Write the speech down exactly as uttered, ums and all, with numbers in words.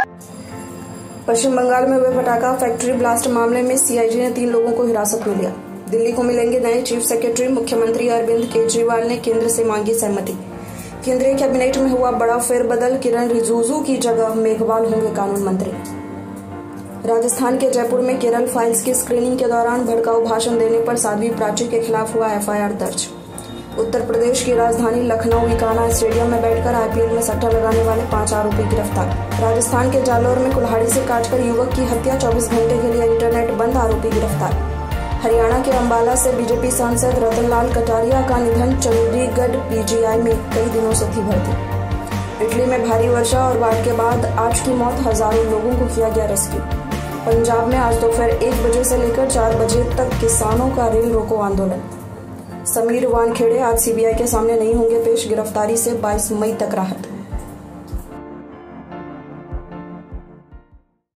पश्चिम बंगाल में हुए पटाखा फैक्ट्री ब्लास्ट मामले में सीआईडी ने तीन लोगों को हिरासत में लिया। दिल्ली को मिलेंगे नए चीफ सेक्रेटरी। मुख्यमंत्री अरविंद केजरीवाल ने केंद्र से मांगी सहमति। केंद्रीय कैबिनेट में हुआ बड़ा फेरबदल। किरण रिजिजू की जगह मेघवाल होंगे कानून मंत्री। राजस्थान के जयपुर में केरल फाइल्स की स्क्रीनिंग के दौरान भड़काऊ भाषण देने पर साध्वी प्राची के खिलाफ हुआ एफआईआर दर्ज। उत्तर प्रदेश की राजधानी लखनऊ इकाना स्टेडियम में बैठकर आईपीएल में सट्टा लगाने वाले पांच आरोपी गिरफ्तार। राजस्थान के जालौर में कुल्हाड़ी से काटकर युवक की हत्या, चौबीस घंटे के लिए इंटरनेट बंद, आरोपी गिरफ्तार। हरियाणा के अंबाला से बीजेपी सांसद रतनलाल कटारिया का निधन, चंडीगढ़ पीजीआई में कई दिनों से थी भर्ती। इटली में भारी वर्षा और बाढ़ के बाद आठ की मौत, हजारों लोगों को किया गया रेस्क्यू। पंजाब में आज दोपहर एक बजे से लेकर चार बजे तक किसानों का रेल रोको आंदोलन। समीर वानखेड़े आज सीबीआई के सामने नहीं होंगे पेश, गिरफ्तारी से बाईस मई तक राहत।